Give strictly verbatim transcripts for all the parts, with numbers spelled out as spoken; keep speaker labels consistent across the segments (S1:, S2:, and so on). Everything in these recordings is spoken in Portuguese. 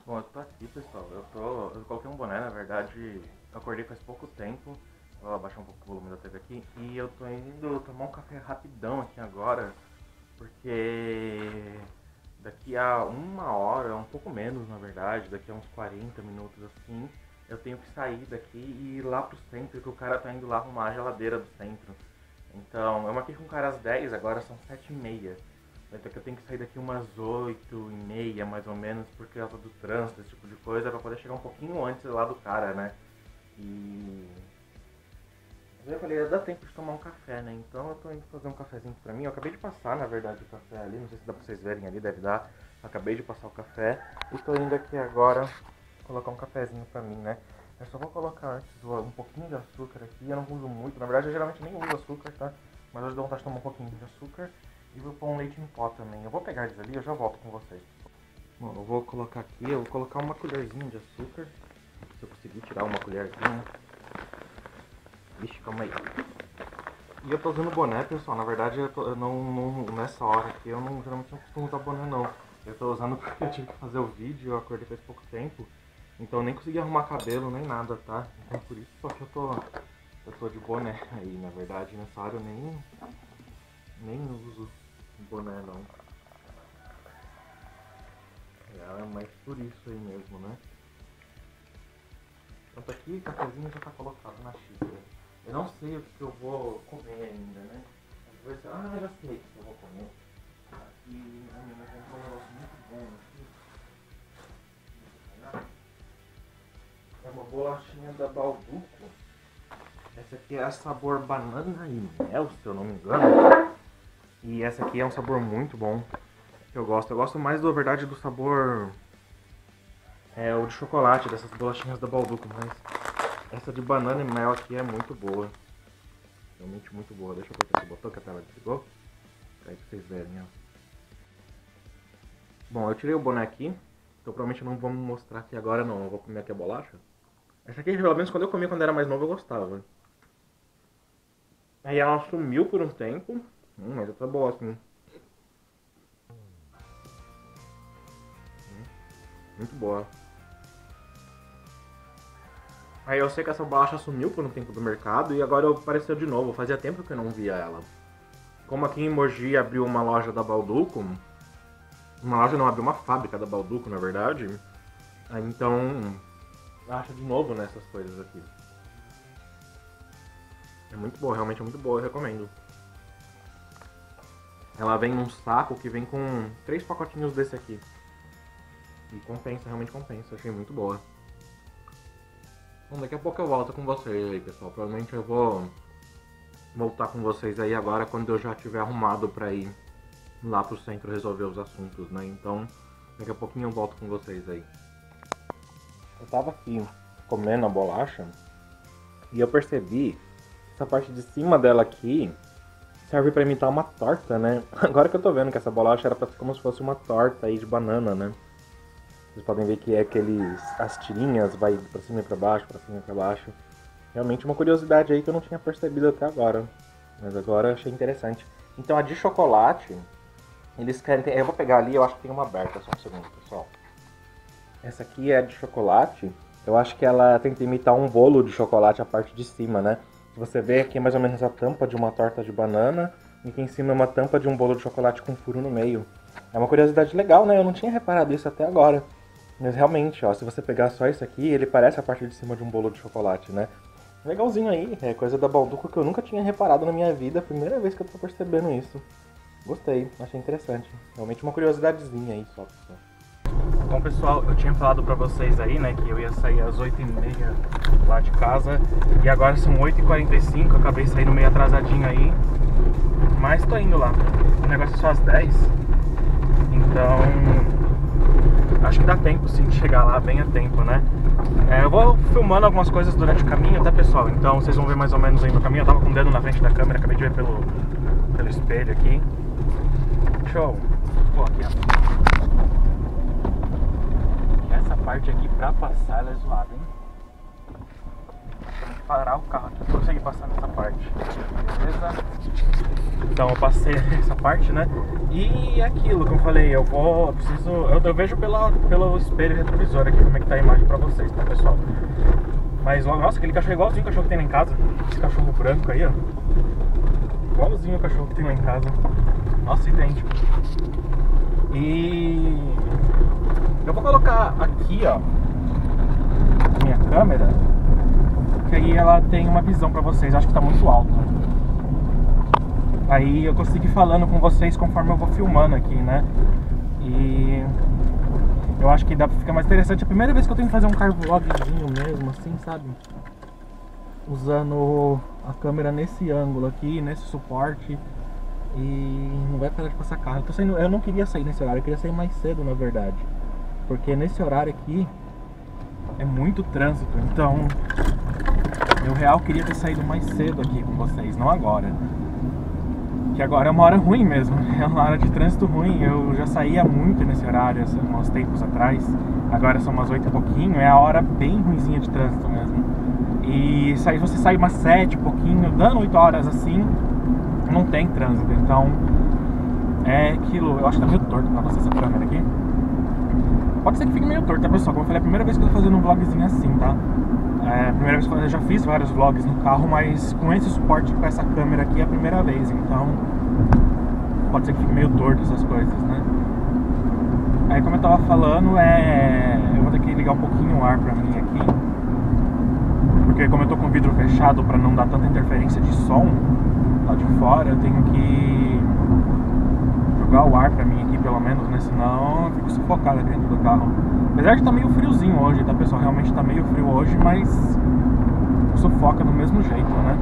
S1: Bom, eu tô aqui, pessoal. Eu tô. Eu coloquei um boné, na verdade. Eu acordei faz pouco tempo. Vou abaixar um pouco o volume da T V aqui. E eu tô indo tomar um café rapidão aqui agora. Porque daqui a uma hora, um pouco menos na verdade, daqui a uns quarenta minutos assim, eu tenho que sair daqui e ir lá pro centro, que o cara tá indo lá arrumar a geladeira do centro. Então, eu marquei com o cara às dez, agora são sete e meia. Então que eu tenho que sair daqui umas oito e meia, mais ou menos, por causa do trânsito, esse tipo de coisa, pra poder chegar um pouquinho antes lá do cara, né? E... eu falei, dá tempo de tomar um café, né? Então eu tô indo fazer um cafezinho pra mim. Eu acabei de passar, na verdade, o café ali. Não sei se dá pra vocês verem ali, deve dar. Acabei de passar o café. E tô indo aqui agora colocar um cafezinho pra mim, né? Eu só vou colocar antes um pouquinho de açúcar aqui. Eu não uso muito. Na verdade, eu geralmente nem uso açúcar, tá? Mas hoje dou vontade de tomar um pouquinho de açúcar. E vou pôr um leite em pó também. Eu vou pegar eles ali e eu já volto com vocês. Bom, eu vou colocar aqui. Eu vou colocar uma colherzinha de açúcar. Se eu conseguir tirar uma colherzinha. Vixe, calma aí. E eu tô usando boné, pessoal. Na verdade, eu, tô, eu não, não, nessa hora aqui, eu não, geralmente não costumo usar boné, não. Eu tô usando porque eu tive que fazer o vídeo, eu acordei faz pouco tempo. Então eu nem consegui arrumar cabelo, nem nada, tá? Então por isso só que eu tô, eu tô de boné aí. Na verdade, nessa hora eu nem, nem uso boné, não. É mais por isso aí mesmo, né? Pronto, aqui o cafezinho já tá colocado na xícara. Eu não sei o que eu vou comer ainda, né? Vai ser... Ah, já sei o que eu vou comer. Aqui a minha mãe comprou um negócio muito bom aqui. É uma bolachinha da Balduco. Essa aqui é a sabor banana e mel, se eu não me engano. E essa aqui é um sabor muito bom. Que eu gosto. Eu gosto mais, na verdade, do sabor... É o de chocolate, dessas bolachinhas da Balduco, mas essa de banana e mel aqui é muito boa. Realmente muito boa. Deixa eu apertar esse botão que a tela desligou. Aí pra vocês verem, ó. Bom, eu tirei o boné aqui. Então provavelmente não vou mostrar aqui agora não. Eu vou comer aqui a bolacha. Essa aqui, pelo menos quando eu comia quando era mais novo, eu gostava. Aí ela sumiu por um tempo. Hum, mas tá boa assim. Hum, muito boa. Aí eu sei que essa bolacha sumiu por um tempo do mercado e agora apareceu de novo. Fazia tempo que eu não via ela. Como aqui em Mogi abriu uma loja da Balduco, uma loja não, abriu uma fábrica da Balduco, na verdade. Aí então, acha de novo nessas coisas aqui. É muito boa, realmente é muito boa, eu recomendo. Ela vem num saco que vem com três pacotinhos desse aqui. E compensa, realmente compensa, achei muito boa. Bom, daqui a pouco eu volto com vocês aí, pessoal. Provavelmente eu vou voltar com vocês aí agora quando eu já tiver arrumado pra ir lá pro centro resolver os assuntos, né? Então, daqui a pouquinho eu volto com vocês aí. Eu tava aqui comendo a bolacha e eu percebi essa parte de cima dela aqui serve pra imitar uma torta, né? Agora que eu tô vendo que essa bolacha era pra ser como se fosse uma torta aí de banana, né? Vocês podem ver que é aqueles... as tirinhas vai pra cima e pra baixo, pra cima e pra baixo. Realmente uma curiosidade aí que eu não tinha percebido até agora. Mas agora eu achei interessante. Então a de chocolate, eles querem... ter... eu vou pegar ali, eu acho que tem uma aberta, só um segundo, pessoal. Essa aqui é a de chocolate. Eu acho que ela tenta imitar um bolo de chocolate a parte de cima, né? Você vê aqui mais ou menos a tampa de uma torta de banana. E aqui em cima é uma tampa de um bolo de chocolate com furo no meio. É uma curiosidade legal, né? Eu não tinha reparado isso até agora. Mas realmente, ó, se você pegar só isso aqui, ele parece a parte de cima de um bolo de chocolate, né? Legalzinho aí, é coisa da Balduco que eu nunca tinha reparado na minha vida, primeira vez que eu tô percebendo isso. Gostei, achei interessante. Realmente uma curiosidadezinha aí só, pessoal. Bom, pessoal, eu tinha falado pra vocês aí, né, que eu ia sair às oito e meia lá de casa. E agora são oito e quarenta e cinco, acabei saindo meio atrasadinho aí. Mas tô indo lá. O negócio é só às dez. Então... acho que dá tempo sim de chegar lá bem a tempo, né? É, eu vou filmando algumas coisas durante o caminho, tá, pessoal? Então vocês vão ver mais ou menos aí no caminho. Eu tava com o dedo na frente da câmera, acabei de ver pelo, pelo espelho aqui. Show! Pô, aqui, ó. Essa parte aqui pra passar ela é zoada, hein?
S2: parar o carro aqui pra conseguir passar nessa parte. Beleza? Então eu passei essa parte, né? E aquilo que eu falei, eu vou, eu preciso, eu, eu vejo pela, pelo espelho retrovisor aqui como é que tá a imagem pra vocês, tá, pessoal? Mas, nossa, aquele cachorro é igualzinho o cachorro que tem lá em casa. Esse cachorro branco aí, ó. Igualzinho o cachorro que tem lá em casa. Nossa, idêntico. E eu vou colocar aqui, ó, minha câmera, que aí ela tem uma visão pra vocês. Acho que tá muito alto. Aí eu consigo ir falando com vocês conforme eu vou filmando aqui, né? E eu acho que dá pra ficar mais interessante. É a primeira vez que eu tenho que fazer um car vlogzinho mesmo, assim, sabe? Usando a câmera nesse ângulo aqui, nesse suporte. E não vai parar de passar carro. Eu, tô saindo, eu não queria sair nesse horário, eu queria sair mais cedo, na verdade. Porque nesse horário aqui é muito trânsito. Então, eu real queria ter saído mais cedo aqui com vocês, não agora. Que agora é uma hora ruim mesmo, é uma hora de trânsito ruim. Eu já saía muito nesse horário, assim, uns tempos atrás. Agora são umas oito e pouquinho, é a hora bem ruinzinha de trânsito mesmo. E se você sair umas sete e pouquinho, dando oito horas assim, não tem trânsito. Então, é aquilo. Eu acho que tá meio torto pra passar essa câmera aqui. Pode ser que fique meio torto, tá, pessoal? Como eu falei, é a primeira vez que eu tô fazendo um vlogzinho assim, tá? É a primeira vez que eu já fiz vários vlogs no carro, mas com esse suporte, com essa câmera aqui, é a primeira vez. Então, pode ser que fique meio torto essas coisas, né? Aí, como eu tava falando, é... eu vou ter que ligar um pouquinho o ar pra mim aqui. Porque como eu tô com o vidro fechado pra não dar tanta interferência de som lá de fora, eu tenho que jogar o ar pra mim aqui, pelo menos, né? Senão eu fico sufocado aqui dentro do carro. Apesar de estar meio friozinho hoje, tá, pessoal? Realmente tá meio frio hoje, mas sufoca do mesmo jeito, né?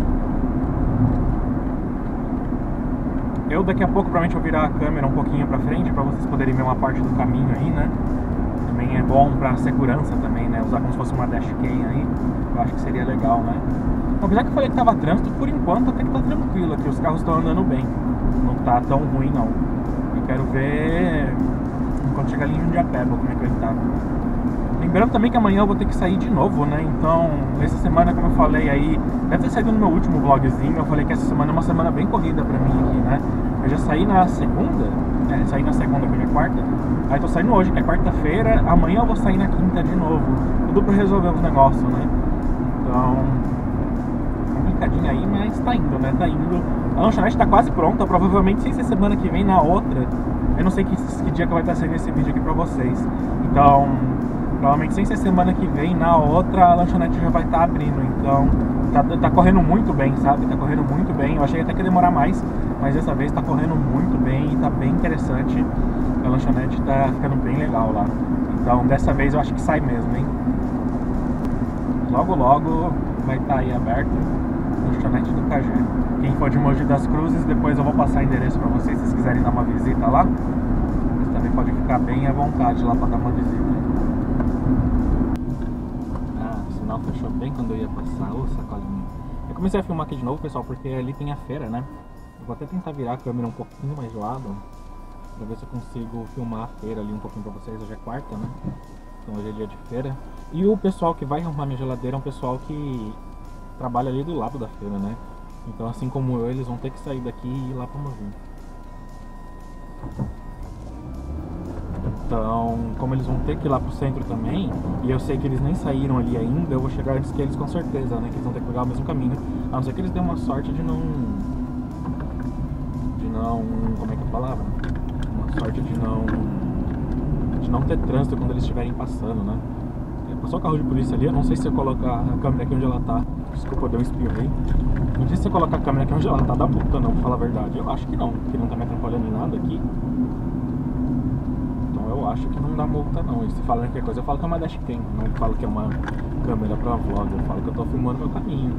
S2: Eu daqui a pouco provavelmente vou virar a câmera um pouquinho pra frente pra vocês poderem ver uma parte do caminho aí, né? Também é bom pra segurança também, né? Usar como se fosse uma dashcam aí. Eu acho que seria legal, né? Apesar que eu falei que tava trânsito, por enquanto até que tá tranquilo aqui. Os carros estão andando bem. Não tá tão ruim, não. Eu quero ver quando chegar ali em Jundiapeba como é que ele tá. Lembrando também que amanhã eu vou ter que sair de novo, né? Então, essa semana, como eu falei aí, deve ter saído no meu último vlogzinho. Eu falei que essa semana é uma semana bem corrida pra mim aqui, né? Eu já saí na segunda, é, saí na segunda, que hoje é quarta. Aí tô saindo hoje, que é quarta-feira. Amanhã eu vou sair na quinta de novo. Tudo pra resolver os negócios, né? Então, complicadinho aí, mas tá indo, né? Tá indo. A lanchonete tá quase pronta, provavelmente sem ser semana que vem, na outra. Eu não sei que, que dia que vai estar saindo esse vídeo aqui pra vocês. Então, provavelmente sem ser semana que vem, na outra a lanchonete já vai estar abrindo. Então, tá, tá correndo muito bem, sabe? Tá correndo muito bem. Eu achei até que ia demorar mais, mas dessa vez tá correndo muito bem e tá bem interessante. A lanchonete tá ficando bem legal lá. Então, dessa vez eu acho que sai mesmo, hein? Logo, logo vai estar aí aberto a lanchonete do Cajé. Quem for de Mogi das Cruzes, depois eu vou passar o endereço pra vocês, se vocês quiserem dar uma visita lá. Vocês também podem ficar bem à vontade lá pra dar uma visita. Ah, o sinal fechou bem quando eu ia passar. Ô, sacolinha. Eu comecei a filmar aqui de novo, pessoal, porque ali tem a feira, né? Eu vou até tentar virar a câmera um pouquinho mais de lado, pra ver se eu consigo filmar a feira ali um pouquinho pra vocês. Hoje é quarta, né? Então hoje é dia de feira. E o pessoal que vai arrumar minha geladeira é um pessoal que trabalha ali do lado da feira, né? Então, assim como eu, eles vão ter que sair daqui e ir lá pra Mogi. Então, como eles vão ter que ir lá pro centro também, e eu sei que eles nem saíram ali ainda, eu vou chegar antes que eles com certeza, né? Que eles vão ter que pegar o mesmo caminho. A não ser que eles tenham uma sorte de não... De não... Como é que é a palavra? Uma sorte de não... De não ter trânsito quando eles estiverem passando, né? Passou o carro de polícia ali, eu não sei se eu colocar a câmera aqui onde ela tá. Desculpa, eu dei um espirro aí. Não sei se eu colocar a câmera aqui onde ela tá, dá multa não, pra falar a verdade. Eu acho que não, porque não tá me atrapalhando em nada aqui. Então eu acho que não dá multa não. E se falar qualquer coisa, eu falo que é uma dashcam. Não falo que é uma câmera pra vlog, eu falo que eu tô filmando meu caminho.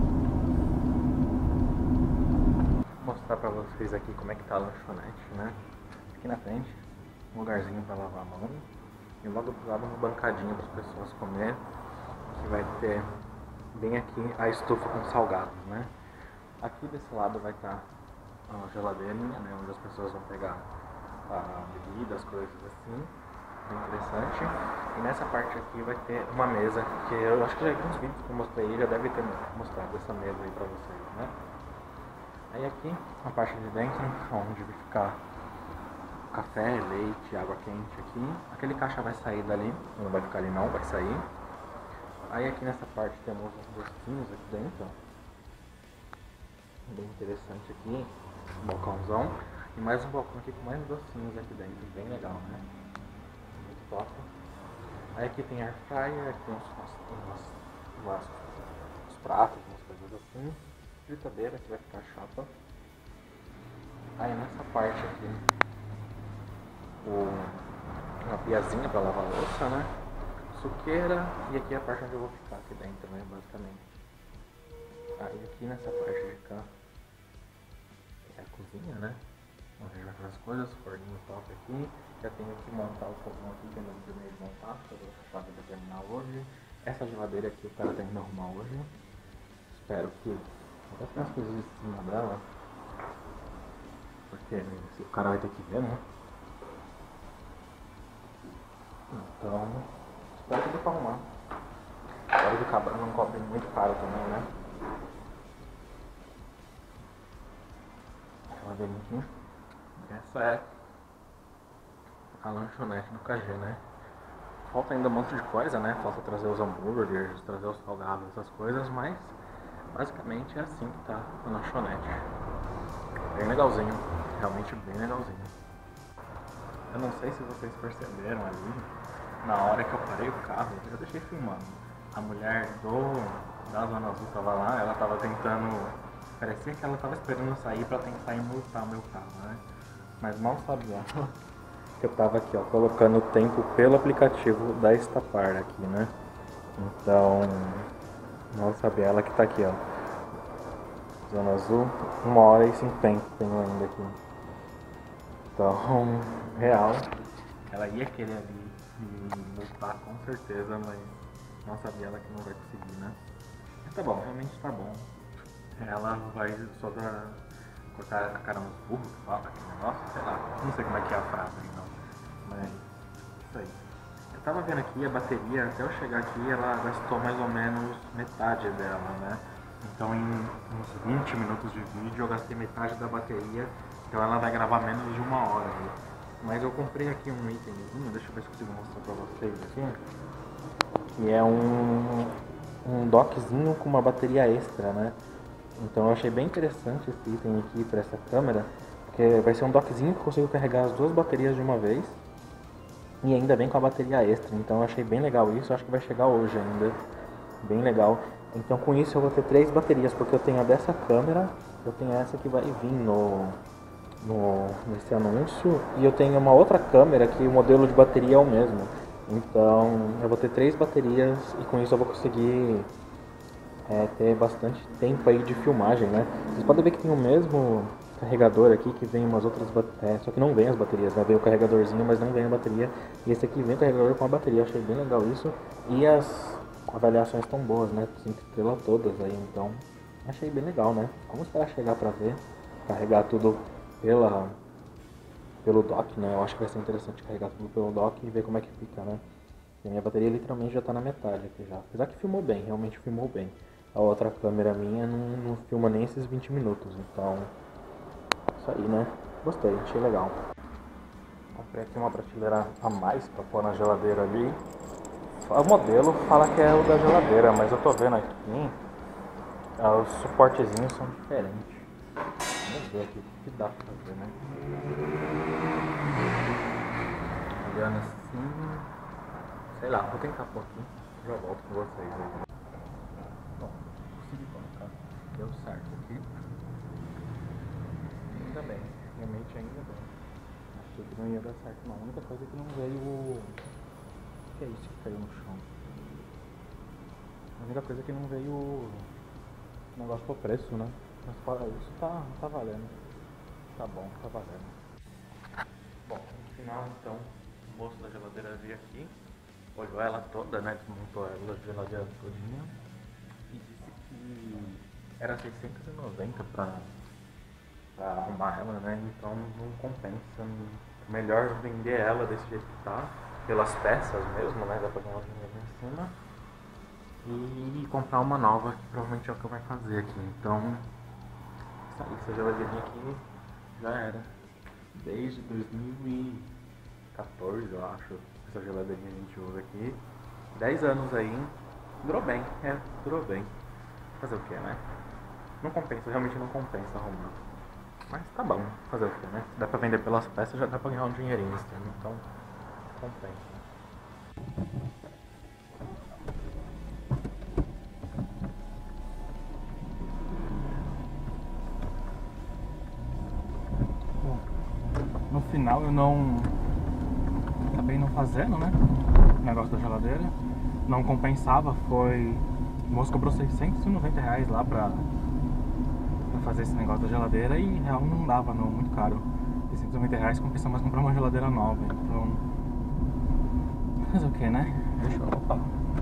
S2: Vou mostrar pra vocês aqui como é que tá a lanchonete, né? Aqui na frente, um lugarzinho pra lavar a mão. E logo do lado uma bancadinha para as pessoas comer, que vai ter bem aqui a estufa com salgados, né? Aqui desse lado vai estar a geladeirinha, né? Onde as pessoas vão pegar a bebida, as coisas assim.
S1: bem interessante. E nessa parte aqui vai ter uma mesa, que eu acho que já vi uns vídeos que eu mostrei, já deve ter mostrado essa mesa aí pra vocês, né? Aí aqui, a parte de dentro, onde vai ficar café, leite, água quente aqui. Aquele caixa vai sair dali, não vai ficar ali não, vai sair. Aí aqui nessa parte temos uns docinhos aqui dentro, bem interessante aqui, um balcãozão. E mais um balcão aqui com mais docinhos aqui dentro, bem legal, né? Muito top. Aí aqui tem air fryer, aqui tem uns, umas, umas, uns pratos, umas coisas assim. Fritadeira que vai ficar chapa. Aí nessa parte aqui, o, uma piazinha para lavar louça, né? Suqueira, e aqui é a parte onde eu vou ficar aqui dentro, né? Basicamente. Aí aqui nessa parte de cá é a cozinha, né? Onde a gente vai fazer as coisas, forninho top aqui. Já tenho que montar o fogão aqui, que eu não terminei de montar, porque eu vou deixar pra terminar hoje. Essa geladeira aqui eu quero terminar de arrumar hoje. Espero que até tem as coisas em cima dela, porque o cara vai ter que ver, né? Então, espero que dê pra arrumar. Espero que o cabra não cobre muito caro também, né? Geladeirinha aqui. Essa é a lanchonete do K G, né? Falta ainda um monte de coisa, né? Falta trazer os hambúrgueres, trazer os salgados, essas coisas, mas basicamente é assim que tá a lanchonete. Bem legalzinho, realmente bem legalzinho. Eu não sei se vocês perceberam ali, na hora que eu parei o carro, eu deixei filmando. A mulher do, da Zona Azul tava lá, ela tava tentando, parecia que ela tava esperando eu sair pra tentar multar o meu carro, né? Mas mal sabia ela que eu tava aqui, ó, colocando o tempo pelo aplicativo da Estapar aqui, né? Então, mal sabia ela que tá aqui, ó. Zona Azul, uma hora e cinquenta tenho ainda aqui. Então, real, ela ia querer ali me multar com certeza, mas não sabia ela que não vai conseguir, né? Mas tá bom, realmente tá bom. Ela vai só dar, colocar a cara nos burros, que fala aquele negócio, sei lá, não sei como é que é a frase aí não, mas isso aí. Eu tava vendo aqui a bateria, até eu chegar aqui ela gastou mais ou menos metade dela, né? Então em uns vinte minutos de vídeo eu gastei metade da bateria, então ela vai gravar menos de uma hora aí. Mas eu comprei aqui um itemzinho, deixa eu ver se consigo mostrar pra vocês aqui, que é um, um dockzinho com uma bateria extra, né? Então eu achei bem interessante esse item aqui para essa câmera, porque vai ser um dockzinho que eu consigo carregar as duas baterias de uma vez e ainda vem com a bateria extra, então eu achei bem legal isso, eu acho que vai chegar hoje ainda, bem legal. Então com isso eu vou ter três baterias, porque eu tenho a dessa câmera, eu tenho essa que vai vir no, no, nesse anúncio, e eu tenho uma outra câmera que o modelo de bateria é o mesmo. Então eu vou ter três baterias e com isso eu vou conseguir é, ter bastante tempo aí de filmagem, né? Vocês podem ver que tem o mesmo carregador aqui que vem umas outras baterias, é, só que não vem as baterias, né? Vem o carregadorzinho, mas não vem a bateria. E esse aqui vem o carregador com a bateria, eu achei bem legal isso. E as avaliações estão boas, né? cinco estrelas todas aí, então achei bem legal, né? Vamos esperar chegar pra ver, carregar tudo pela, pelo dock, né? Eu acho que vai ser interessante carregar tudo pelo dock e ver como é que fica, né? E a minha bateria literalmente já tá na metade aqui já. Apesar que filmou bem, realmente filmou bem. A outra câmera minha não, não filma nem esses vinte minutos, então isso aí, né? Gostei, achei legal. Comprei aqui uma prateleira a mais pra pôr na geladeira ali. O modelo fala que é o da geladeira, mas eu tô vendo aqui, os suportezinhos são diferentes. Vamos ver aqui o que dá pra fazer, né? Olhando assim, sei lá, vou tentar pôr aqui, já volto com vocês aí. Bom, consegui colocar, deu certo aqui. Ainda bem, realmente ainda bem. Achei que não ia dar certo não, a única coisa é que não veio o... O que é isso que caiu no chão? A única coisa é que não veio o negócio pro preço, né? Mas fora isso, tá, tá valendo. Tá bom, tá valendo. Bom, no final então, o moço da geladeira veio aqui, olhou ela toda, né? Desmontou ela, a geladeira todinha e disse que era seiscentos e noventa pra, pra arrumar ela, né? Então não compensa. Melhor vender ela desse jeito que tá. pelas peças mesmo, né? Dá pra ganhar um dinheiro em cima. E comprar uma nova, que provavelmente é o que eu vou fazer aqui. Então, isso aí, essa geladeirinha aqui já era. Desde dois mil e quatorze, eu acho, essa geladeirinha a gente usa aqui. dez anos aí, durou bem, é, durou bem. Fazer o que, né? Não compensa, realmente não compensa arrumar. Mas tá bom, fazer o que, né? Se dá pra vender pelas peças, já dá pra ganhar um dinheirinho nesse tempo, então compensa.
S2: No final eu não... acabei não fazendo, né? O negócio da geladeira. Não compensava, foi... O moço cobrou seiscentos e noventa reais lá pra... pra fazer esse negócio da geladeira e real não dava não, muito caro. seiscentos e noventa reais compensa mais comprar uma geladeira nova, então... Mas o que, né? Deixa eu... Opa!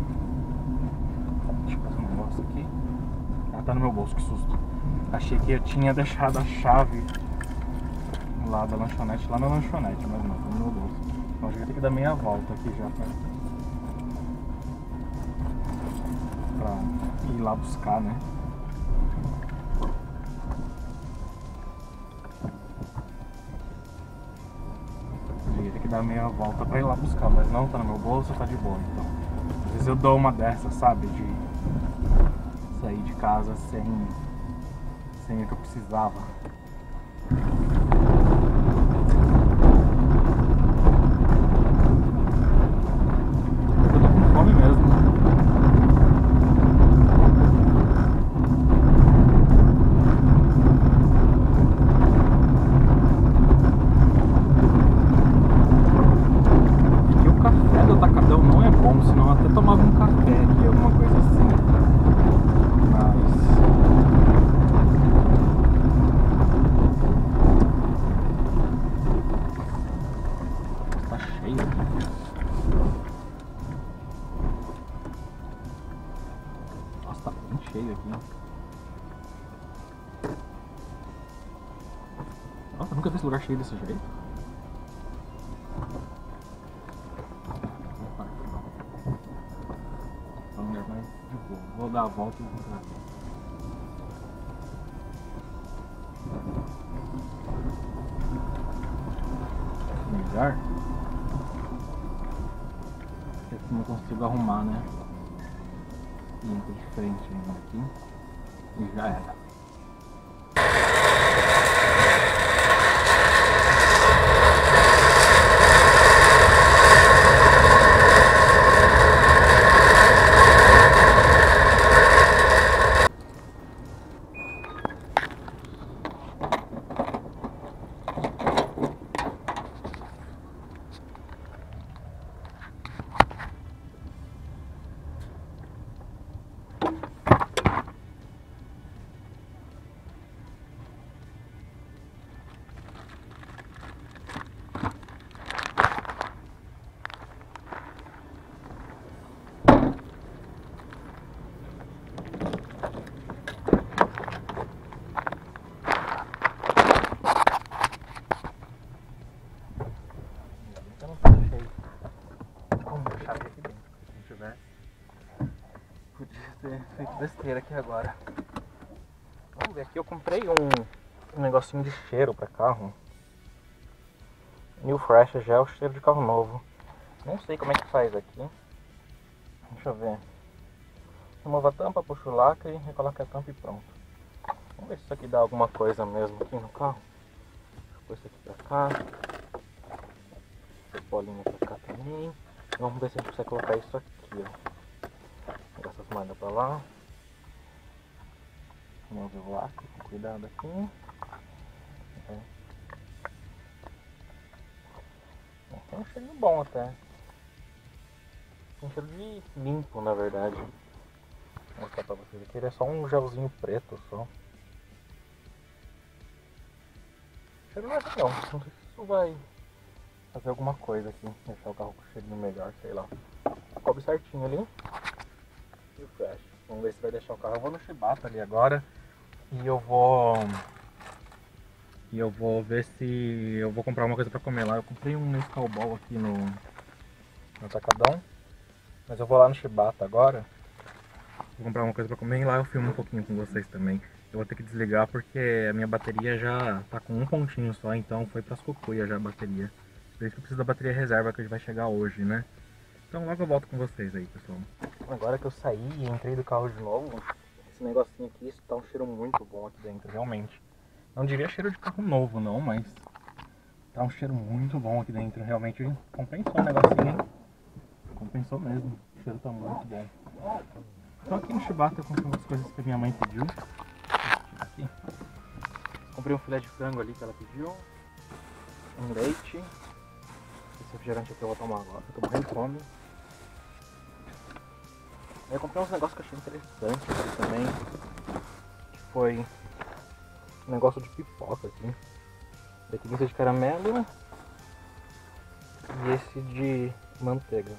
S2: Deixa eu passar um negócio aqui. Ah, tá no meu bolso, que susto. Achei que eu tinha deixado a chave lá da lanchonete, lá na lanchonete, mas não, tá no meu bolso. Então eu já vou ter que dar meia volta aqui já pra... pra ir lá buscar, né? Eu ia ter que dar meia volta pra ir lá buscar, mas não tá no meu bolso, tá de boa, então. Às vezes eu dou uma dessas, sabe, de sair de casa sem, sem o que eu precisava. Nossa, tá bem cheio aqui. Nossa, eu nunca vi esse lugar cheio desse jeito. É um lugar mais de boa. Vou dar a volta e vou pra cá. Melhor. Assim eu consigo arrumar, né? E entra de frente ainda aqui. E já era. Podia ter feito besteira aqui agora. Vamos ver, aqui eu comprei um, um negocinho de cheiro para carro. New Fresh Gel, cheiro de carro novo. Não sei como é que faz aqui. Deixa eu ver. Remova a tampa, puxa o lacre, recoloca a tampa e pronto. Vamos ver se isso aqui dá alguma coisa mesmo aqui no carro. Deixa eu pôr isso aqui pra cá. Essa bolinha pra cá também. Vamos ver se a gente consegue colocar isso aqui, ó. Jogar essas malhas pra lá. Remover o lacre com cuidado aqui. É. Tem um cheirinho bom até. Tem um cheiro de limpo, na verdade. Vou mostrar pra vocês aqui. Ele é só um gelzinho preto só. O cheiro não é legal. Não sei se isso vai fazer alguma coisa aqui. Deixar o carro com o cheirinho melhor, sei lá. Cobre certinho ali. E o Fresh. Vamos ver se vai deixar o carro. Eu vou no Shibata ali agora. E eu vou... E eu vou ver se eu vou comprar uma coisa pra comer lá. Eu comprei um Nescau Ball aqui no... no Atacadão. Mas eu vou lá no Shibata agora. Vou comprar uma coisa pra comer e lá eu filmo um pouquinho com vocês também. Eu vou ter que desligar porque a minha bateria já tá com um pontinho só, então foi pras cucuias já a bateria. Por isso que eu preciso da bateria reserva que vai chegar hoje, né? Então logo eu volto com vocês aí, pessoal. Agora que eu saí e entrei do carro de novo, esse negocinho aqui, isso tá um cheiro muito bom aqui dentro, realmente. Não diria cheiro de carro novo não, mas tá um cheiro muito bom aqui dentro, realmente compensou o negocinho. Compensou mesmo, o cheiro tá muito bom. Então aqui no Shibata eu comprei umas coisas que a minha mãe pediu. Aqui. Comprei um filé de frango ali que ela pediu, um leite. Esse refrigerante aqui eu vou tomar agora, eu tô morrendo de fome. Aí eu comprei uns negócios que eu achei interessantes aqui também, que foi um negócio de pipoca aqui. Esse de caramelo e esse de manteiga.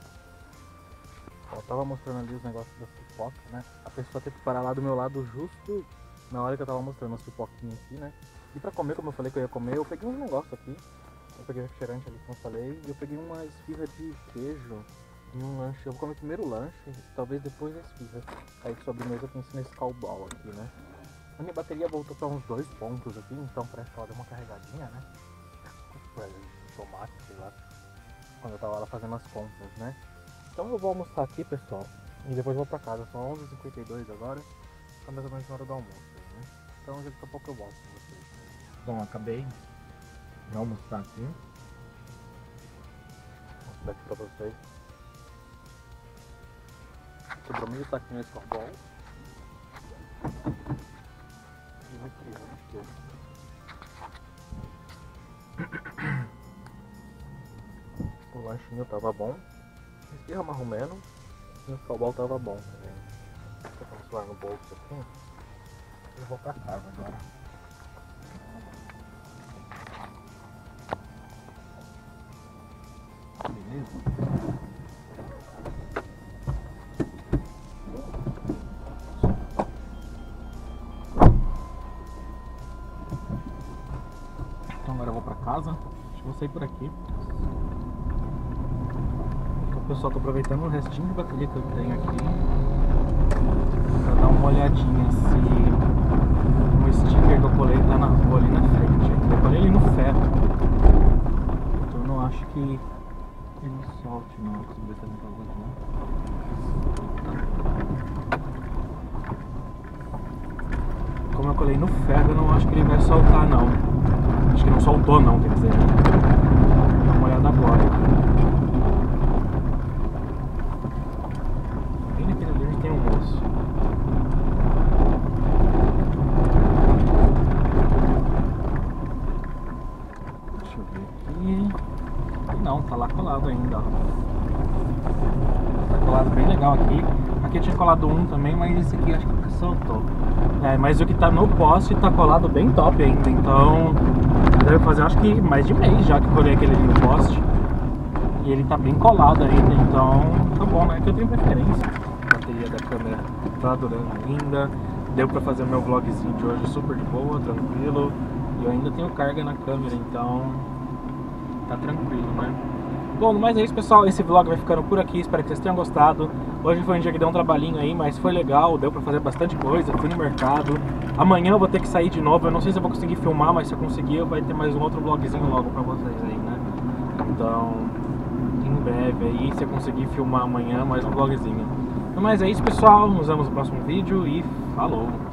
S2: Eu tava mostrando ali os negócios das pipocas, né? A pessoa teve que parar lá do meu lado justo na hora que eu tava mostrando as pipoquinhas aqui, né? E pra comer, como eu falei que eu ia comer, eu peguei uns negócios aqui. Eu peguei refrigerante ali, como eu falei, e eu peguei uma esfirra de queijo e um lanche. Eu vou comer primeiro o lanche, talvez depois a esfirra. Aí de sobremesa eu pensei nesse cowball aqui, né? A minha bateria voltou pra uns dois pontos aqui, então parece que ela deu uma carregadinha, né? Tomate, sei lá, quando eu tava lá fazendo as compras, né? Então eu vou almoçar aqui, pessoal, e depois vou pra casa. São onze e cinquenta e dois agora, tá mais ou menos na hora do almoço, né? Então daqui a pouco eu volto com vocês. Bom, acabei de almoçar aqui. Vou mostrar aqui pra vocês. Sobrou meio saquinho esse cowball. E aqui, o lanchinho tava bom. Esfirra marromeno e o cowball tava bom também. Vou transformar no bolso aqui. Eu vou pra casa agora. Beleza? Então agora eu vou pra casa. Acho que vou sair por aqui. Pessoal, tô aproveitando o restinho de bateria que eu tenho aqui pra dar uma olhadinha se o sticker que eu colei tá na rua ali na frente. Eu colei ele no ferro, então eu não acho que ele solte não. Deixa eu ver se ele tá vazando. Como eu colei no ferro, eu não acho que ele vai soltar não. Acho que não soltou não, quer dizer, né? Vou dar uma olhada agora. Tem um moço. Deixa eu ver aqui. Não, tá lá colado ainda, ó. Tá colado bem legal aqui. Aqui eu tinha colado um também, mas esse aqui acho que soltou. É, mas o que tá no poste tá colado bem top ainda, então deve fazer acho que mais de mês já que eu colei aquele ali no poste. E ele tá bem colado ainda, então tá bom, né? Que eu tenho preferência. A bateria da câmera tá durando ainda. Deu pra fazer o meu vlogzinho de hoje super de boa, tranquilo. E eu ainda tenho carga na câmera, então tá tranquilo, né? Bom, mas é isso, pessoal, esse vlog vai ficando por aqui, espero que vocês tenham gostado. Hoje foi um dia que deu um trabalhinho aí, mas foi legal, deu pra fazer bastante coisa, fui no mercado. Amanhã eu vou ter que sair de novo, eu não sei se eu vou conseguir filmar, mas se eu conseguir, vai ter mais um outro vlogzinho logo pra vocês aí, né? Então, em breve aí, se eu conseguir filmar amanhã, mais um vlogzinho. Mas é isso, pessoal, nos vemos no próximo vídeo e falou!